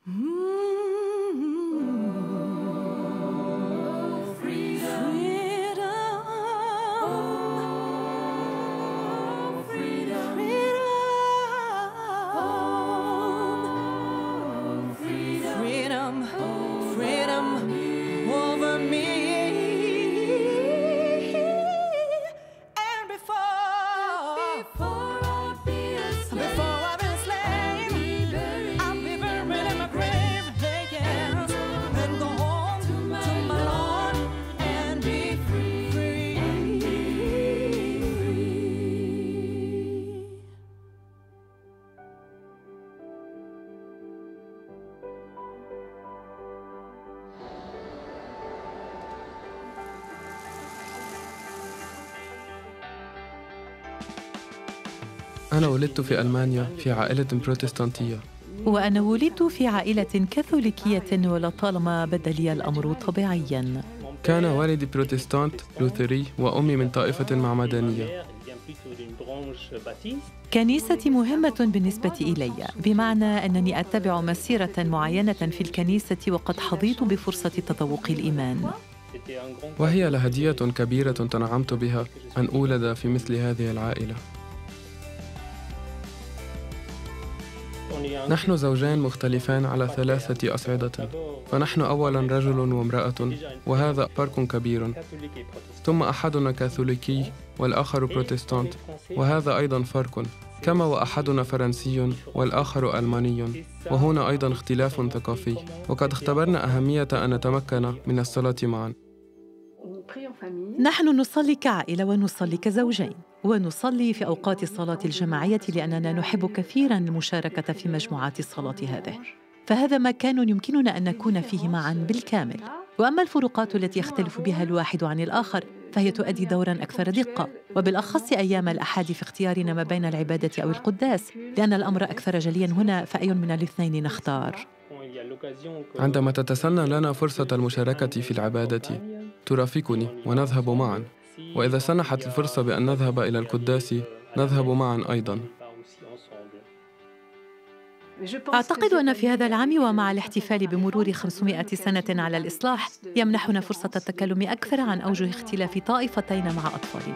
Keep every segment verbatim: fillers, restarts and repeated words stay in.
أنا ولدت في ألمانيا في عائلة بروتستانتية. وأنا ولدت في عائلة كاثوليكية ولطالما بدا لي الأمر طبيعياً. كان والدي بروتستانت لوثري وأمي من طائفة معمدانية. كنيستي مهمة بالنسبة إلي، بمعنى أنني أتبع مسيرة معينة في الكنيسة وقد حظيت بفرصة تذوق الإيمان. وهي لهدية كبيرة تنعمت بها أن أولد في مثل هذه العائلة. نحن زوجان مختلفان على ثلاثة أصعدة، فنحن أولاً رجل وامرأة، وهذا فرق كبير، ثم أحدنا كاثوليكي والآخر بروتستانت، وهذا أيضاً فرق، كما وأحدنا فرنسي والآخر ألماني، وهنا أيضاً اختلاف ثقافي، وقد اختبرنا أهمية أن نتمكن من الصلاة معاً. نحن نصلي كعائلة ونصلي كزوجين، ونصلي في أوقات الصلاة الجماعية لأننا نحب كثيراً المشاركة في مجموعات الصلاة هذه، فهذا مكان يمكننا أن نكون فيه معاً بالكامل. وأما الفروقات التي يختلف بها الواحد عن الآخر فهي تؤدي دوراً أكثر دقة، وبالأخص أيام الأحد في اختيارنا ما بين العبادة أو القداس، لأن الأمر أكثر جلياً هنا، فأي من الاثنين نختار؟ عندما تتسنى لنا فرصة المشاركة في العبادة ترافقني ونذهب معاً، وإذا سنحت الفرصة بأن نذهب إلى القداس نذهب معاً أيضاً. أعتقد أن في هذا العام ومع الاحتفال بمرور خمسمائة سنة على الإصلاح يمنحنا فرصة التكلم أكثر عن أوجه اختلاف طائفتين مع أطفالنا.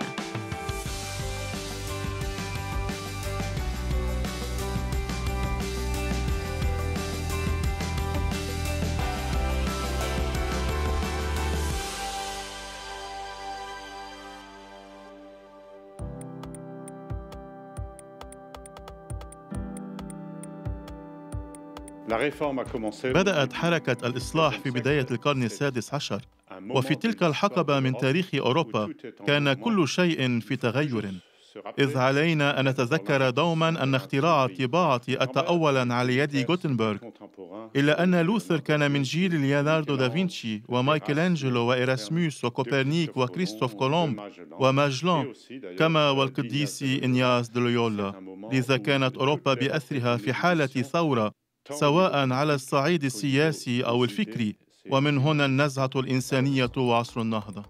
بدأت حركة الإصلاح في بداية القرن السادس عشر، وفي تلك الحقبة من تاريخ أوروبا كان كل شيء في تغير، إذ علينا أن نتذكر دوما أن اختراع الطباعة أتى أولا على يد غوتنبرغ، إلا أن لوثر كان من جيل ليوناردو دافنشي ومايكل أنجلو وإيراسموس وكوبرنيك وكريستوف كولومب وماجلان، كما والقديس إنياس دي لويولا. لذا كانت أوروبا بأثرها في حالة ثورة، سواء على الصعيد السياسي أو الفكري، ومن هنا النزعة الإنسانية وعصر النهضة.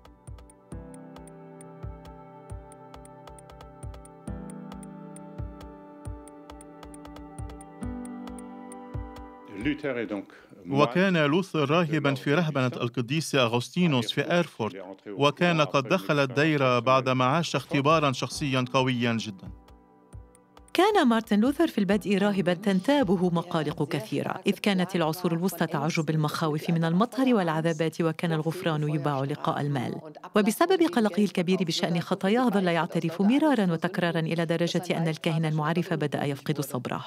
وكان لوثر راهباً في رهبنة القديس أغسطينوس في إيرفورت، وكان قد دخل الدير بعدما عاش اختباراً شخصياً قوياً جداً. كان مارتن لوثر في البدء راهباً تنتابه مقالق كثيرة، إذ كانت العصور الوسطى تعج بالمخاوف من المطر والعذابات، وكان الغفران يباع لقاء المال. وبسبب قلقه الكبير بشأن خطاياه ظل يعترف مراراً وتكراراً إلى درجة أن الكاهن المعرف بدأ يفقد صبره.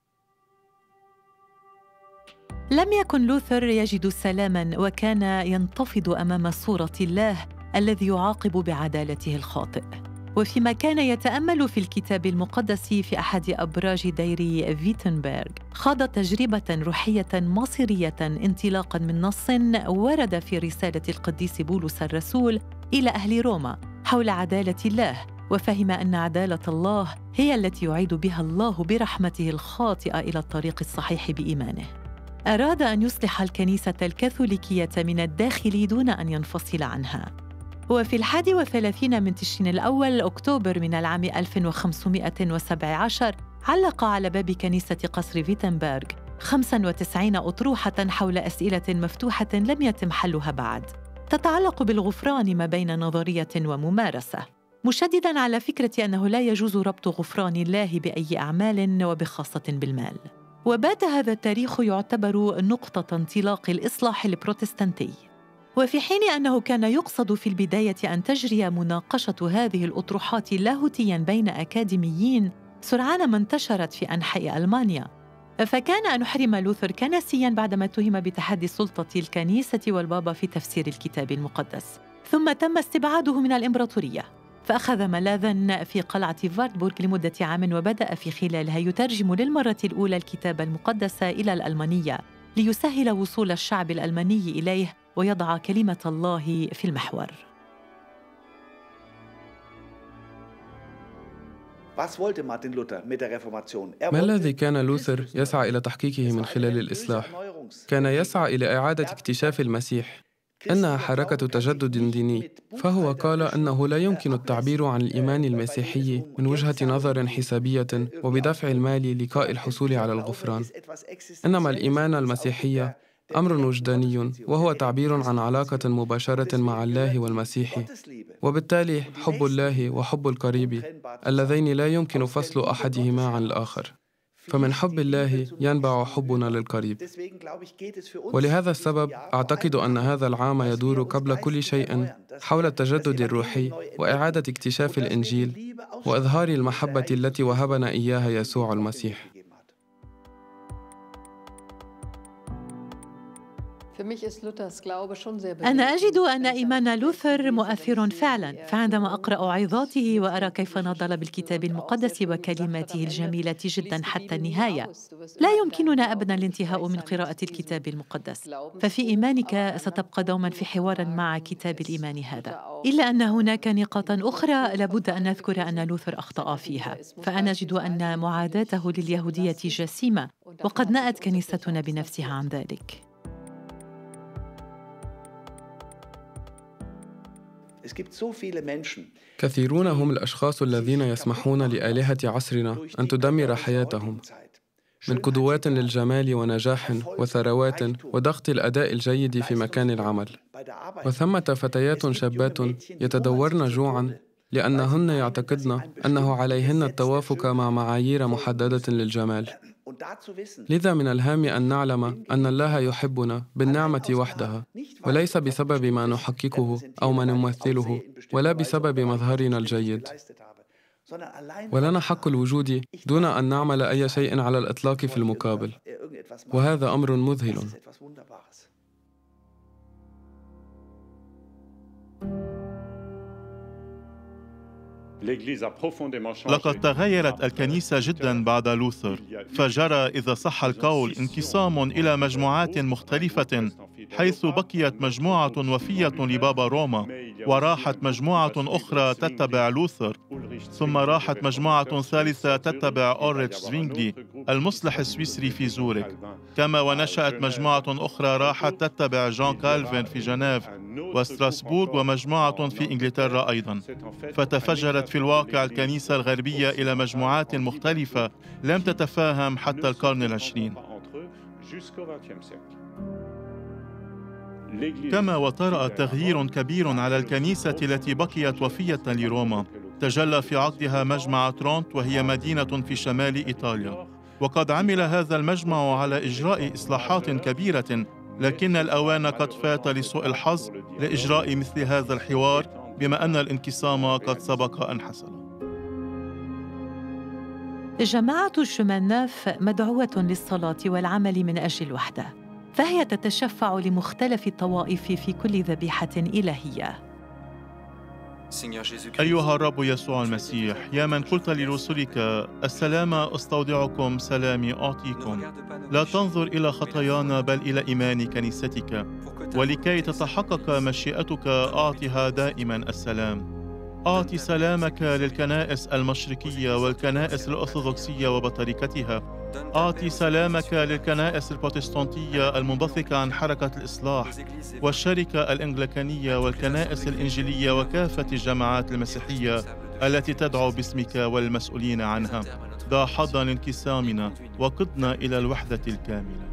لم يكن لوثر يجد سلاماً، وكان ينتفض أمام صورة الله الذي يعاقب بعدالته الخاطئ. وفيما كان يتأمل في الكتاب المقدس في أحد أبراج دير فيتنبرغ، خاض تجربة روحية مصيرية انطلاقاً من نص ورد في رسالة القديس بولس الرسول إلى أهل روما حول عدالة الله، وفهم أن عدالة الله هي التي يعيد بها الله برحمته الخاطئة إلى الطريق الصحيح بإيمانه. أراد أن يصلح الكنيسة الكاثوليكية من الداخل دون أن ينفصل عنها. وفي الحادي والثلاثين من تشرين الأول أكتوبر من العام ألف وخمسمائة وسبعة عشر علق على باب كنيسة قصر فيتنبرغ خمسة وتسعين أطروحة حول أسئلة مفتوحة لم يتم حلها بعد، تتعلق بالغفران ما بين نظرية وممارسة، مشدداً على فكرة أنه لا يجوز ربط غفران الله بأي أعمال وبخاصة بالمال. وبات هذا التاريخ يعتبر نقطة انطلاق الإصلاح البروتستانتي، وفي حين أنه كان يقصد في البداية أن تجري مناقشة هذه الأطروحات لاهوتياً بين أكاديميين، سرعان ما انتشرت في أنحاء ألمانيا، فكان أن يحرم لوثر كنسياً بعدما اتهم بتحدي سلطة الكنيسة والبابا في تفسير الكتاب المقدس، ثم تم استبعاده من الإمبراطورية، فأخذ ملاذاً في قلعة فارتبورغ لمدة عام، وبدأ في خلالها يترجم للمرة الأولى الكتاب المقدس إلى الألمانية ليسهل وصول الشعب الألماني إليه ويضع كلمة الله في المحور. ما الذي كان لوثر يسعى إلى تحقيقه من خلال الإصلاح؟ كان يسعى إلى إعادة اكتشاف المسيح، أنها حركة تجدد ديني، فهو قال أنه لا يمكن التعبير عن الإيمان المسيحي من وجهة نظر حسابية وبدفع المال لقاء الحصول على الغفران، إنما الإيمان المسيحي أمر وجداني، وهو تعبير عن علاقة مباشرة مع الله والمسيح، وبالتالي حب الله وحب القريب اللذين لا يمكن فصل أحدهما عن الآخر، فمن حب الله ينبع حبنا للقريب. ولهذا السبب أعتقد أن هذا العام يدور قبل كل شيء حول التجدد الروحي وإعادة اكتشاف الإنجيل وإظهار المحبة التي وهبنا إياها يسوع المسيح. أنا أجد أن إيمان لوثر مؤثر فعلاً، فعندما أقرأ عظاته وأرى كيف نضل بالكتاب المقدس وكلماته الجميلة جداً حتى النهاية، لا يمكننا أبداً الانتهاء من قراءة الكتاب المقدس، ففي إيمانك ستبقى دوماً في حوار مع كتاب الإيمان هذا، إلا أن هناك نقاط أخرى لابد أن نذكر أن لوثر أخطأ فيها، فأنا أجد أن معاداته لليهودية جسيمة، وقد نأت كنيستنا بنفسها عن ذلك. كثيرون هم الأشخاص الذين يسمحون لآلهة عصرنا أن تدمر حياتهم، من قدوات للجمال ونجاح وثروات وضغط الأداء الجيد في مكان العمل، وثمة فتيات شابات يتدورن جوعاً لأنهن يعتقدن أنه عليهن التوافق مع معايير محددة للجمال. لذا من الهام أن نعلم أن الله يحبنا بالنعمة وحدها، وليس بسبب ما نحققه أو ما نمثله، ولا بسبب مظهرنا الجيد. ولنا حق الوجود دون أن نعمل أي شيء على الإطلاق في المقابل، وهذا أمر مذهل. لقد تغيرت الكنيسة جداً بعد لوثر، فجرى إذا صح القول انقسام إلى مجموعات مختلفة، حيث بقيت مجموعة وفية لبابا روما، وراحت مجموعة أخرى تتبع لوثر، ثم راحت مجموعة ثالثة تتبع أوريتش زوينغلي المصلح السويسري في زوريخ، كما ونشأت مجموعة أخرى راحت تتبع جان كالفين في جنيف وستراسبورغ، ومجموعة في إنجلترا أيضاً. فتفجرت في الواقع الكنيسة الغربية إلى مجموعات مختلفة لم تتفاهم حتى القرن العشرين. كما وطرأ تغيير كبير على الكنيسة التي بقيت وفية لروما، تجلى في عقدها مجمع ترونت، وهي مدينة في شمال إيطاليا، وقد عمل هذا المجمع على إجراء إصلاحات كبيرة، لكن الأوان قد فات لسوء الحظ لإجراء مثل هذا الحوار، بما أن الانقسام قد سبق أن حصل. جماعة الشماناف مدعوة للصلاة والعمل من أجل الوحدة، فهي تتشفع لمختلف الطوائف في كل ذبيحة إلهية. أيها الرب يسوع المسيح، يا من قلت لرسلك السلام أستودعكم سلامي أعطيكم، لا تنظر إلى خطايانا بل إلى إيمان كنيستك، ولكي تتحقق مشيئتك أعطها دائما السلام. أعطي سلامك للكنائس المشرقية والكنائس الأرثوذكسية وبطريقتها. أعطي سلامك للكنائس البروتستانتية المنبثقة عن حركة الإصلاح والشركة الإنجليكانية والكنائس الإنجيلية وكافة الجماعات المسيحية التي تدعو باسمك والمسؤولين عنها. داحضنا لانقسامنا وقدنا إلى الوحدة الكاملة.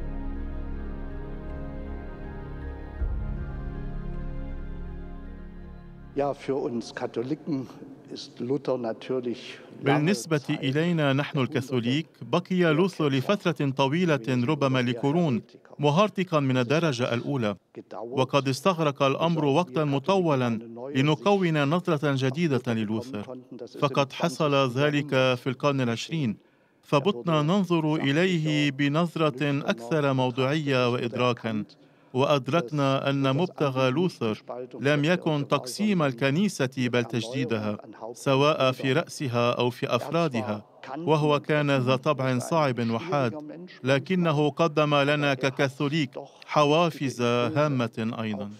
بالنسبة إلينا نحن الكاثوليك، بقي لوثر لفترة طويلة ربما لقرون مهارتقا من الدرجة الأولى، وقد استغرق الأمر وقتا مطولا لنكون نظرة جديدة للوثر، فقد حصل ذلك في القرن العشرين، فبطنا ننظر إليه بنظرة أكثر موضوعية وإدراكا، وأدركنا أن مبتغى لوثر لم يكن تقسيم الكنيسة بل تجديدها، سواء في رأسها أو في أفرادها، وهو كان ذا طبع صعب وحاد، لكنه قدم لنا ككاثوليك حوافز هامة أيضا.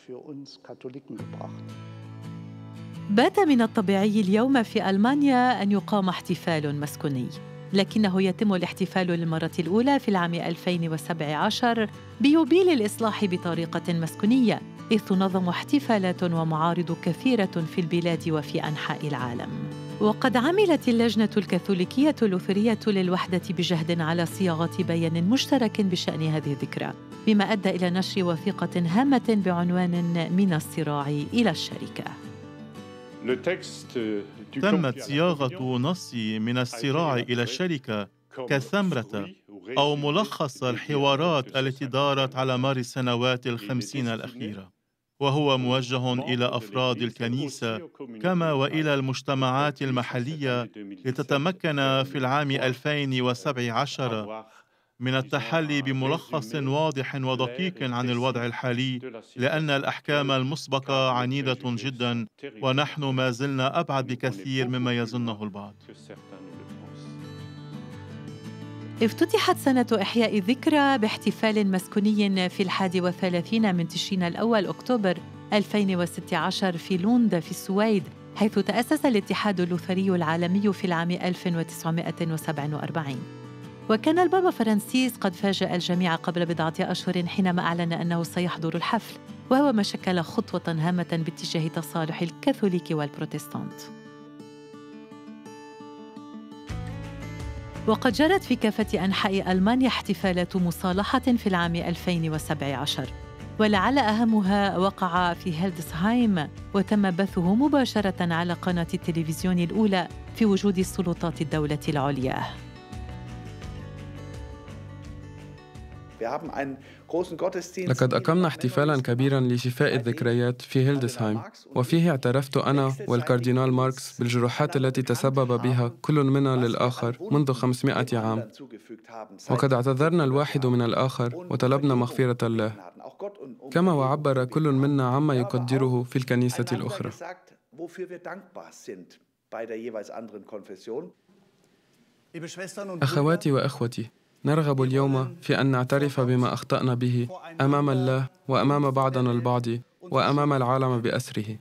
بات من الطبيعي اليوم في ألمانيا أن يقام احتفال مسكوني، لكنه يتم الاحتفال للمرة الأولى في العام ألفين وسبعة عشر بيوبيل الإصلاح بطريقة مسكونية، إذ تنظم احتفالات ومعارض كثيرة في البلاد وفي أنحاء العالم. وقد عملت اللجنة الكاثوليكية اللوثرية للوحدة بجهد على صياغة بيان مشترك بشأن هذه الذكرى، بما أدى إلى نشر وثيقة هامة بعنوان من الصراع إلى الشركة. تمت صياغة نص من الصراع إلى الشركة كثمرة أو ملخص الحوارات التي دارت على مر السنوات الخمسين الأخيرة، وهو موجه إلى أفراد الكنيسة كما وإلى المجتمعات المحلية لتتمكن في العام ألفين وسبعة عشر من التحلي بملخص واضح ودقيق عن الوضع الحالي، لأن الأحكام المسبقة عنيدة جدا ونحن ما زلنا أبعد بكثير مما يظنه البعض. افتتحت سنة إحياء الذكرى باحتفال مسكوني في الحادي والثلاثين من تشرين الأول أكتوبر ألفين وستة عشر في لوند في السويد، حيث تأسس الاتحاد اللوثري العالمي في العام ألف وتسعمائة وسبعة وأربعين. وكان البابا فرانسيس قد فاجأ الجميع قبل بضعة أشهر حينما أعلن أنه سيحضر الحفل، وهو ما شكل خطوة هامة باتجاه تصالح الكاثوليك والبروتستانت. وقد جرت في كافة أنحاء ألمانيا احتفالات مصالحة في العام ألفين وسبعة عشر، ولعل أهمها وقع في هيلدسهايم، وتم بثه مباشرة على قناة التلفزيون الأولى في وجود سلطات الدولة العليا. لقد أقمنا احتفالاً كبيراً لشفاء الذكريات في هيلدسهايم، وفيه اعترفت أنا والكاردينال ماركس بالجروحات التي تسبب بها كل منا للآخر منذ خمسمائة عام، وقد اعتذرنا الواحد من الآخر وطلبنا مغفرة الله، كما وعبر كل منا عما يقدره في الكنيسة الأخرى. أخواتي وأخوتي، نرغب اليوم في أن نعترف بما أخطأنا به أمام الله وأمام بعضنا البعض وأمام العالم بأسره.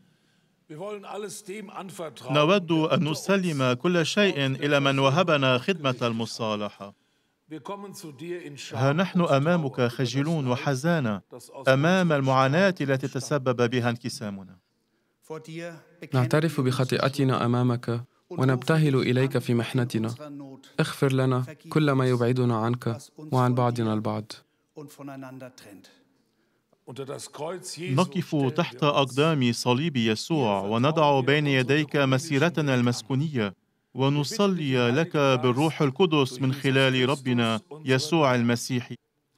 نود أن نسلم كل شيء إلى من وهبنا خدمة المصالحة. ها نحن أمامك خجلون وحزانة أمام المعاناة التي تسبب بها انقسامنا. نعترف بخطيئتنا أمامك ونبتهل إليك في محنتنا. اغفر لنا كل ما يبعدنا عنك وعن بعضنا البعض. نقف تحت أقدام صليب يسوع وندع بين يديك مسيرتنا المسكونية، ونصلي لك بالروح القدس من خلال ربنا يسوع المسيح.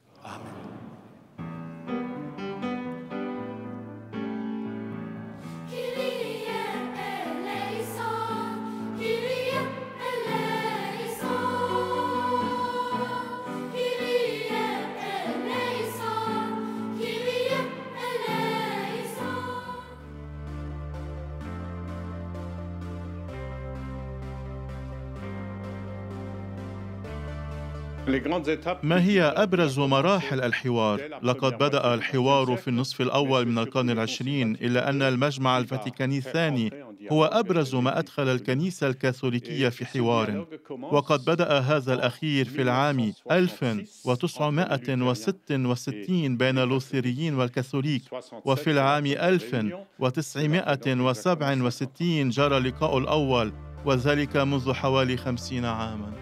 ما هي أبرز مراحل الحوار؟ لقد بدأ الحوار في النصف الأول من القرن العشرين، إلا أن المجمع الفاتيكاني الثاني هو أبرز ما أدخل الكنيسة الكاثوليكية في حوار، وقد بدأ هذا الأخير في العام ألف وتسعمائة وستة وستين بين اللوثريين والكاثوليك، وفي العام ألف وتسعمائة وسبعة وستين جرى اللقاء الأول وذلك منذ حوالي خمسين عاماً.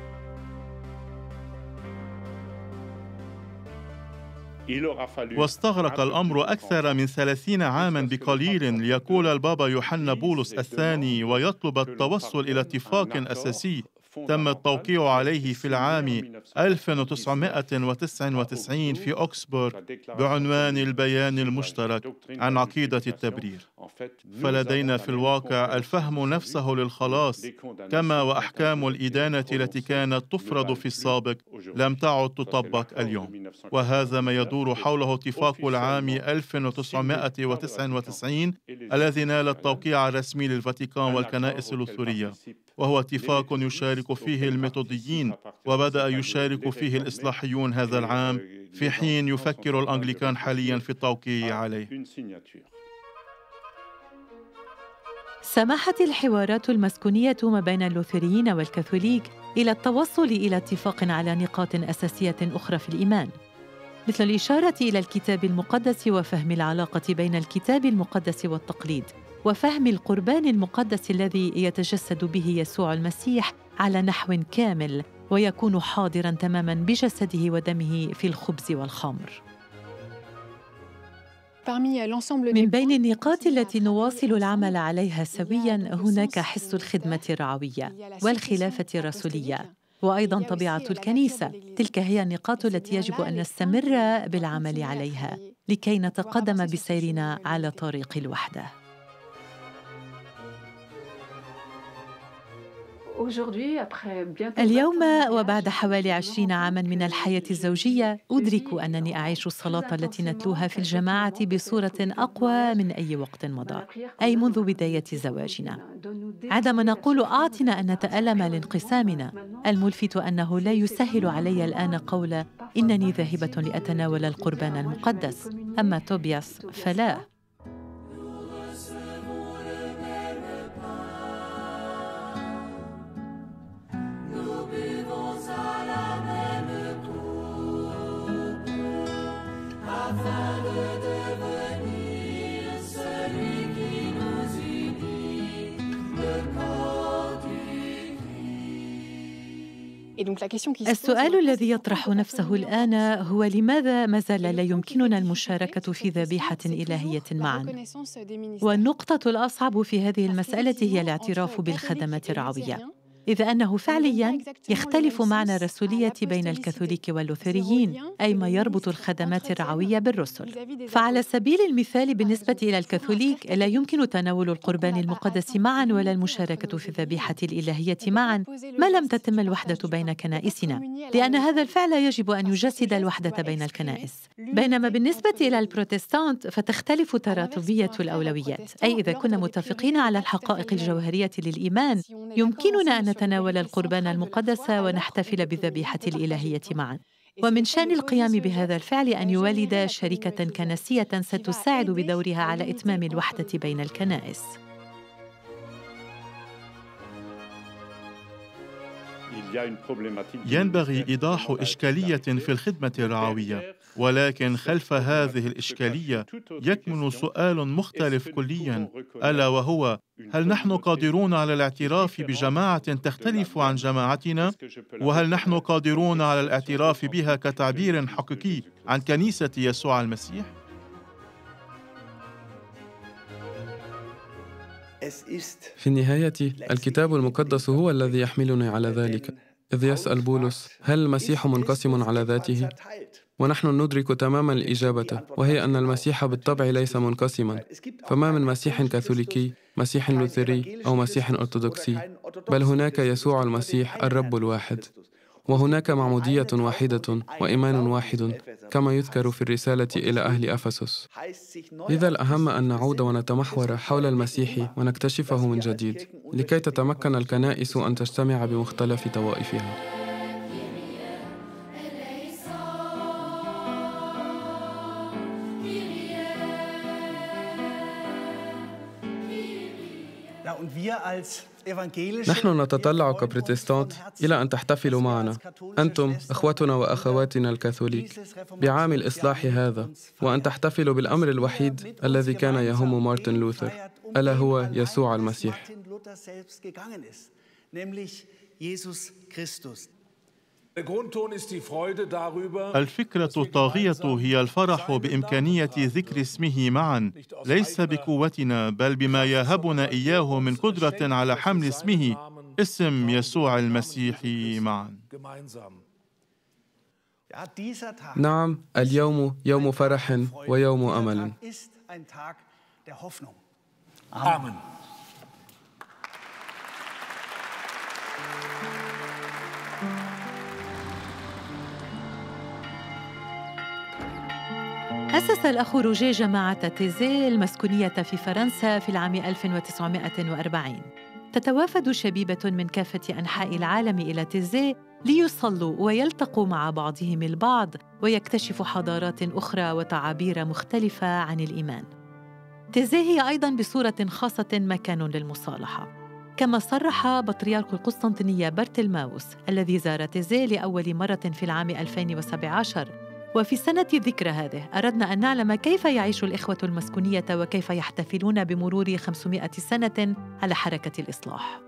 واستغرق الأمر أكثر من ثلاثين عاماً بقليل ليقول البابا يوحنا بولس الثاني ويطلب التوصل إلى اتفاق أساسي تم التوقيع عليه في العام ألف وتسعمائة وتسعة وتسعين في أوكسبورغ بعنوان البيان المشترك عن عقيدة التبرير. فلدينا في الواقع الفهم نفسه للخلاص، كما وأحكام الإدانة التي كانت تفرض في السابق لم تعد تطبق اليوم، وهذا ما يدور حوله اتفاق العام ألف وتسعمائة وتسعة وتسعين الذي نال التوقيع الرسمي للفاتيكان والكنائس اللوثرية، وهو اتفاق يشارك فيه الميثوديين وبدأ يشارك فيه الإصلاحيون هذا العام، في حين يفكر الأنجليكان حالياً في التوقيع عليه. سمحت الحوارات المسكونية ما بين اللوثريين والكاثوليك إلى التوصل إلى اتفاق على نقاط أساسية أخرى في الإيمان، مثل الإشارة إلى الكتاب المقدس وفهم العلاقة بين الكتاب المقدس والتقليد، وفهم القربان المقدس الذي يتجسد به يسوع المسيح على نحو كامل ويكون حاضراً تماماً بجسده ودمه في الخبز والخمر. من بين النقاط التي نواصل العمل عليها سوياً هناك حس الخدمة الرعوية والخلافة الرسولية، وأيضاً طبيعة الكنيسة. تلك هي النقاط التي يجب أن نستمر بالعمل عليها لكي نتقدم بسيرنا على طريق الوحدة. اليوم وبعد حوالي عشرين عاماً من الحياة الزوجية أدرك أنني أعيش الصلاة التي نتلوها في الجماعة بصورة أقوى من أي وقت مضى، أي منذ بداية زواجنا. عندما نقول أعطنا أن نتألم لانقسامنا، الملفت أنه لا يسهل علي الآن قول إنني ذاهبة لأتناول القربان المقدس، أما توبياس فلا. السؤال الذي يطرح نفسه الآن هو لماذا ما زال لا يمكننا المشاركة في ذبيحة إلهية معاً؟ والنقطة الأصعب في هذه المسألة هي الاعتراف بالخدمات الرعوية، إذ أنه فعلياً يختلف معنى الرسولية بين الكاثوليك واللوثريين، أي ما يربط الخدمات الرعوية بالرسل. فعلى سبيل المثال بالنسبة إلى الكاثوليك لا يمكن تناول القربان المقدس معاً ولا المشاركة في الذبيحة الإلهية معاً ما لم تتم الوحدة بين كنائسنا، لأن هذا الفعل يجب أن يجسد الوحدة بين الكنائس. بينما بالنسبة إلى البروتستانت فتختلف تراتبية الأولويات، أي إذا كنا متفقين على الحقائق الجوهرية للإيمان يمكننا أن نتناول القربان المقدس ونحتفل بالذبيحة الإلهية معاً. ومن شأن القيام بهذا الفعل أن يولد شركة كنسية ستساعد بدورها على إتمام الوحدة بين الكنائس. ينبغي إيضاح إشكالية في الخدمة الرعوية، ولكن خلف هذه الإشكالية يكمن سؤال مختلف كلياً، ألا وهو: هل نحن قادرون على الاعتراف بجماعة تختلف عن جماعتنا؟ وهل نحن قادرون على الاعتراف بها كتعبير حقيقي عن كنيسة يسوع المسيح؟ في النهاية الكتاب المقدس هو الذي يحملني على ذلك، إذ يسأل بولس: هل المسيح منقسم على ذاته؟ ونحن ندرك تماما الإجابة، وهي أن المسيح بالطبع ليس منقسما، فما من مسيح كاثوليكي، مسيح لوثري أو مسيح أرثوذكسي، بل هناك يسوع المسيح الرب الواحد، وهناك معمودية واحدة وإيمان واحد كما يذكر في الرسالة إلى أهل أفسس. لذا الأهم أن نعود ونتمحور حول المسيح ونكتشفه من جديد لكي تتمكن الكنائس أن تجتمع بمختلف طوائفها. نحن نتطلع كبروتستانت إلى أن تحتفلوا معنا أنتم أخوتنا وأخواتنا الكاثوليك بعام الإصلاح هذا، وأن تحتفلوا بالأمر الوحيد الذي كان يهم مارتن لوثر، ألا هو يسوع المسيح. الفكرة الطاغية هي الفرح بإمكانية ذكر اسمه معا، ليس بقوتنا بل بما يهبنا إياه من قدرة على حمل اسمه، اسم يسوع المسيح معا. نعم، اليوم يوم فرح ويوم أمل. آمين. أسس الأخ روجيه جماعة تيزي المسكونية في فرنسا في العام ألف وتسعمائة وأربعين. تتوافد شبيبة من كافة أنحاء العالم إلى تيزي ليصلوا ويلتقوا مع بعضهم البعض ويكتشفوا حضارات أخرى وتعابير مختلفة عن الإيمان. تيزي هي أيضاً بصورة خاصة مكان للمصالحة، كما صرح بطريرك القسطنطينية بارتلماوس الذي زار تيزي لأول مرة في العام ألفين وسبعة عشر. وفي سنة ذكرى هذه أردنا أن نعلم كيف يعيش الإخوة المسكونية وكيف يحتفلون بمرور خمسمائة سنة على حركة الإصلاح.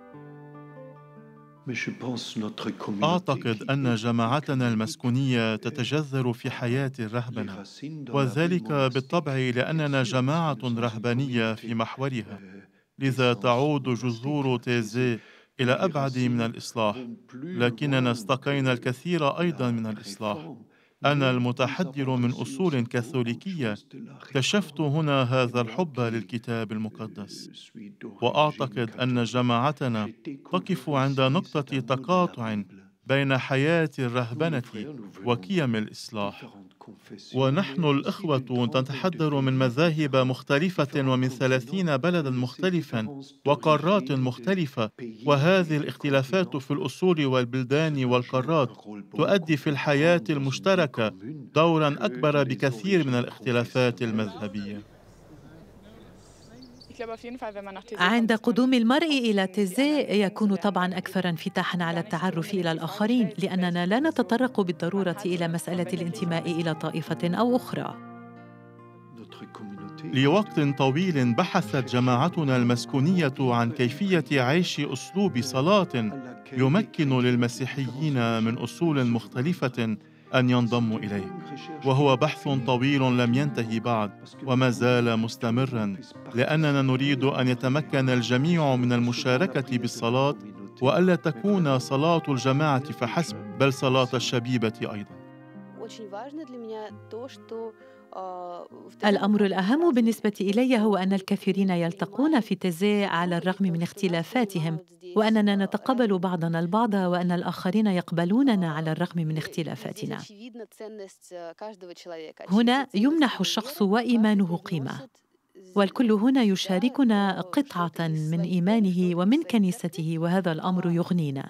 أعتقد أن جماعتنا المسكونية تتجذر في حياة الرهبنة، وذلك بالطبع لأننا جماعة رهبانية في محورها، لذا تعود جذور تيزي إلى أبعد من الإصلاح، لكننا استقينا الكثير أيضاً من الإصلاح. أنا المتحدر من أصول كاثوليكية اكتشفت هنا هذا الحب للكتاب المقدس، وأعتقد أن جماعتنا تقف عند نقطة تقاطع بين حياة الرهبنة وقيم الإصلاح. ونحن الإخوة نتحدر من مذاهب مختلفة ومن ثلاثين بلداً مختلفاً وقارات مختلفة، وهذه الاختلافات في الأصول والبلدان والقارات تؤدي في الحياة المشتركة دوراً أكبر بكثير من الاختلافات المذهبية. عند قدوم المرء إلى تيزي يكون طبعاً أكثر انفتاحاً على التعرف إلى الآخرين، لأننا لا نتطرق بالضرورة إلى مسألة الانتماء إلى طائفة أو أخرى. لوقت طويل بحثت جماعتنا المسكونية عن كيفية عيش أسلوب صلاة يمكن للمسيحيين من أصول مختلفة أن ينضموا إليه، وهو بحث طويل لم ينتهي بعد وما زال مستمراً، لأننا نريد أن يتمكن الجميع من المشاركة بالصلاة، وألا تكون صلاة الجماعة فحسب بل صلاة الشبيبة أيضاً. الأمر الأهم بالنسبة إلي هو أن الكثيرين يلتقون في تيزي على الرغم من اختلافاتهم، وأننا نتقبل بعضنا البعض وأن الآخرين يقبلوننا على الرغم من اختلافاتنا. هنا يمنح الشخص وإيمانه قيمة، والكل هنا يشاركنا قطعة من إيمانه ومن كنيسته، وهذا الأمر يغنينا.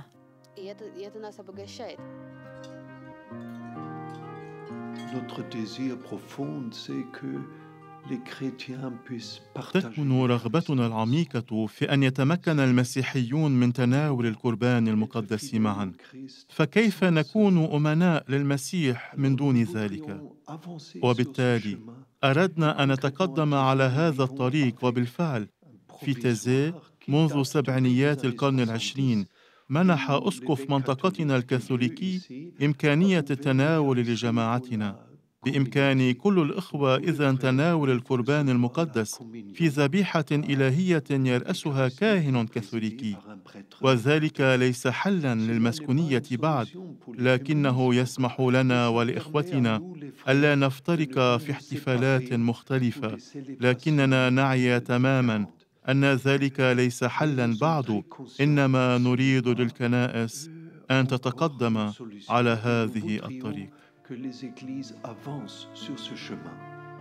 تكمن رغبتنا العميقة في أن يتمكن المسيحيون من تناول القربان المقدس معاً، فكيف نكون أمناء للمسيح من دون ذلك؟ وبالتالي أردنا أن نتقدم على هذا الطريق، وبالفعل في تيزي منذ سبعينيات القرن العشرين منح أسقف منطقتنا الكاثوليكي إمكانية التناول لجماعتنا. بإمكان كل الإخوة إذن تناول القربان المقدس في ذبيحة إلهية يرأسها كاهن كاثوليكي، وذلك ليس حلاً للمسكونية بعد، لكنه يسمح لنا ولإخوتنا ألا نفترق في احتفالات مختلفة، لكننا نعي تماماً أن ذلك ليس حلاً بعد، إنما نريد للكنائس أن تتقدم على هذه الطريق. que les églises avancent sur ce chemin.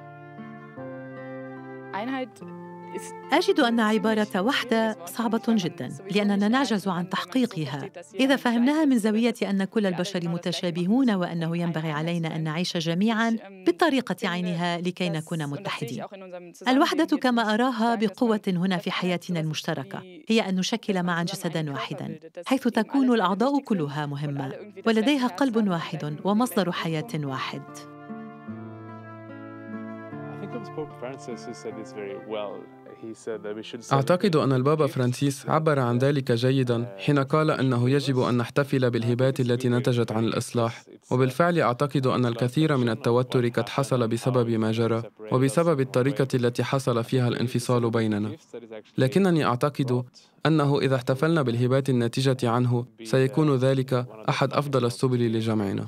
أجد أن عبارة وحدة صعبة جداً لأننا نعجز عن تحقيقها. إذا فهمناها من زاوية أن كل البشر متشابهون وأنه ينبغي علينا أن نعيش جميعاً بالطريقة عينها لكي نكون متحدين. الوحدة كما أراها بقوة هنا في حياتنا المشتركة هي أن نشكل معاً جسداً واحداً، حيث تكون الأعضاء كلها مهمة ولديها قلب واحد ومصدر حياة واحد. أعتقد أن البابا فرانسيس عبر عن ذلك جيداً حين قال أنه يجب أن نحتفل بالهبات التي نتجت عن الإصلاح، وبالفعل أعتقد أن الكثير من التوتر قد حصل بسبب ما جرى وبسبب الطريقة التي حصل فيها الانفصال بيننا. لكنني أعتقد أنه إذا احتفلنا بالهبات الناتجة عنه سيكون ذلك أحد أفضل السبل لجمعنا.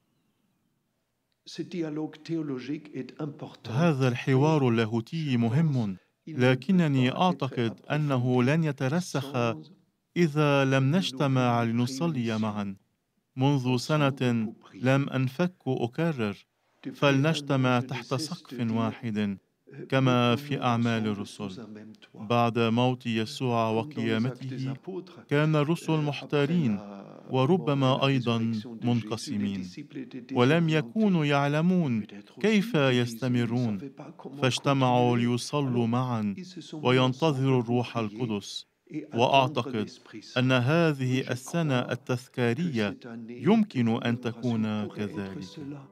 هذا الحوار اللاهوتي مهم، لكنني أعتقد أنه لن يترسخ إذا لم نجتمع لنصلي معا. منذ سنة لم أنفك أكرر: فلنجتمع تحت سقف واحد كما في أعمال الرسل. بعد موت يسوع وقيامته كان الرسل محتارين وربما أيضا منقسمين، ولم يكونوا يعلمون كيف يستمرون، فاجتمعوا ليصلوا معا وينتظروا الروح القدس. وأعتقد أن هذه السنة التذكارية يمكن أن تكون كذلك.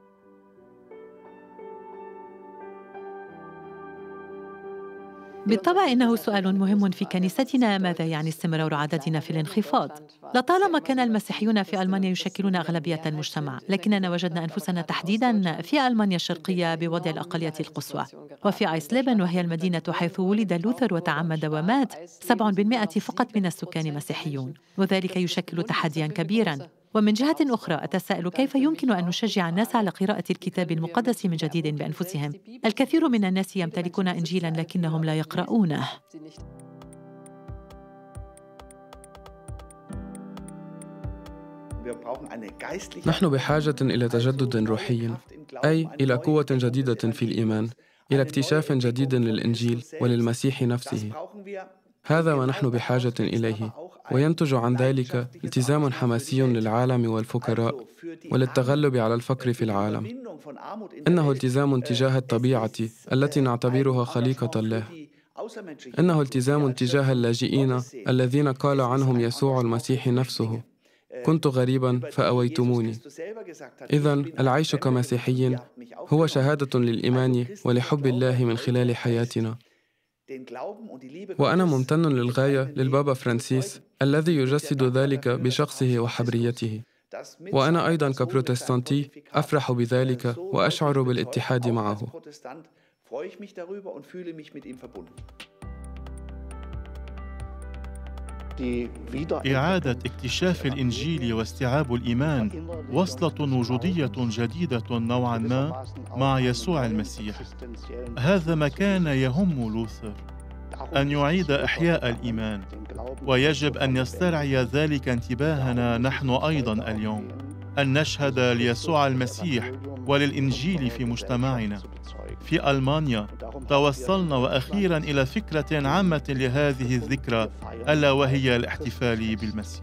بالطبع إنه سؤال مهم في كنيستنا: ماذا يعني استمرار عددنا في الانخفاض؟ لطالما كان المسيحيون في ألمانيا يشكلون أغلبية المجتمع، لكننا وجدنا أنفسنا تحديداً في ألمانيا الشرقية بوضع الأقلية القصوى. وفي أيسليبن، وهي المدينة حيث ولد لوثر وتعمد ومات، سبعة بالمئة فقط من السكان مسيحيون، وذلك يشكل تحدياً كبيراً. ومن جهة أخرى أتساءل كيف يمكن أن نشجع الناس على قراءة الكتاب المقدس من جديد بأنفسهم. الكثير من الناس يمتلكون إنجيلاً لكنهم لا يقرؤونه. نحن بحاجة إلى تجدد روحي، أي إلى قوة جديدة في الإيمان، إلى اكتشاف جديد للإنجيل وللمسيح نفسه. هذا ما نحن بحاجة إليه، وينتج عن ذلك التزام حماسي للعالم والفقراء وللتغلب على الفقر في العالم. إنه التزام تجاه الطبيعة التي نعتبرها خليقة الله. إنه التزام تجاه اللاجئين الذين قال عنهم يسوع المسيح نفسه: كنت غريباً فأويتموني. إذن العيش كمسيحي هو شهادة للإيمان ولحب الله من خلال حياتنا. وأنا ممتن للغاية للبابا فرانسيس الذي يجسد ذلك بشخصه وحبريته. وأنا أيضاً كبروتستانتي أفرح بذلك وأشعر بالاتحاد معه. إعادة اكتشاف الإنجيل واستيعاب الإيمان وصلة وجودية جديدة نوعاً ما مع يسوع المسيح. هذا ما كان يهم لوثر، أن يعيد إحياء الإيمان، ويجب أن يسترعي ذلك انتباهنا نحن أيضاً اليوم، أن نشهد ليسوع المسيح وللإنجيل في مجتمعنا. في ألمانيا توصلنا وأخيراً إلى فكرة عامة لهذه الذكرى، ألا وهي الاحتفال بالمسيح.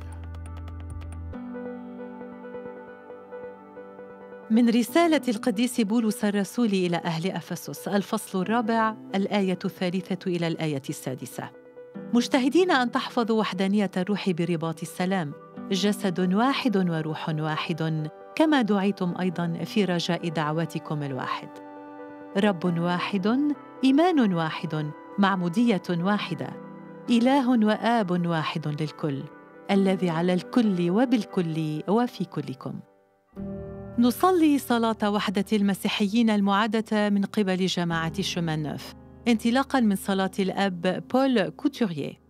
من رسالة القديس بولس الرسول إلى أهل أفسس، الفصل الرابع، الآية الثالثة إلى الآية السادسة: مجتهدين أن تحفظوا وحدانية الروح برباط السلام، جسد واحد وروح واحد، كما دعيتم أيضاً في رجاء دعواتكم الواحد، رب واحد، إيمان واحد، معمودية واحدة، إله وآب واحد للكل، الذي على الكل وبالكل وفي كلكم. نصلي صلاة وحدة المسيحيين المعادة من قبل جماعة شومان نوف، انطلاقاً من صلاة الأب بول كوتوريه.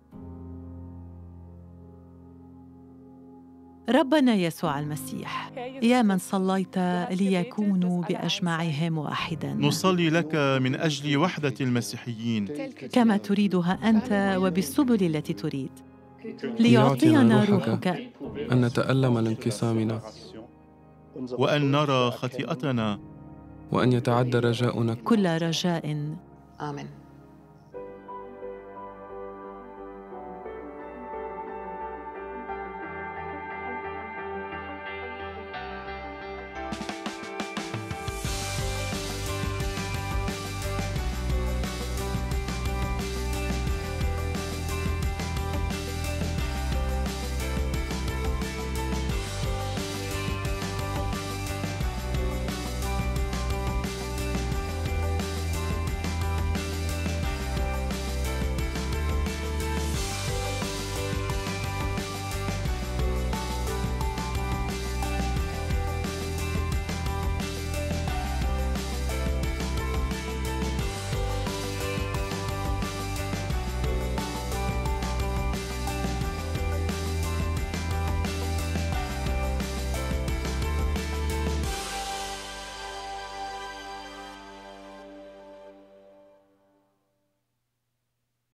ربنا يسوع المسيح، يا من صليت ليكونوا بأجمعهم واحداً، نصلي لك من أجل وحدة المسيحيين كما تريدها أنت وبالسبل التي تريد، ليعطينا روحك أن نتألم لانقسامنا، وأن نرى خطيئتنا، وأن يتعدى رجاؤنا كل رجاء. آمين.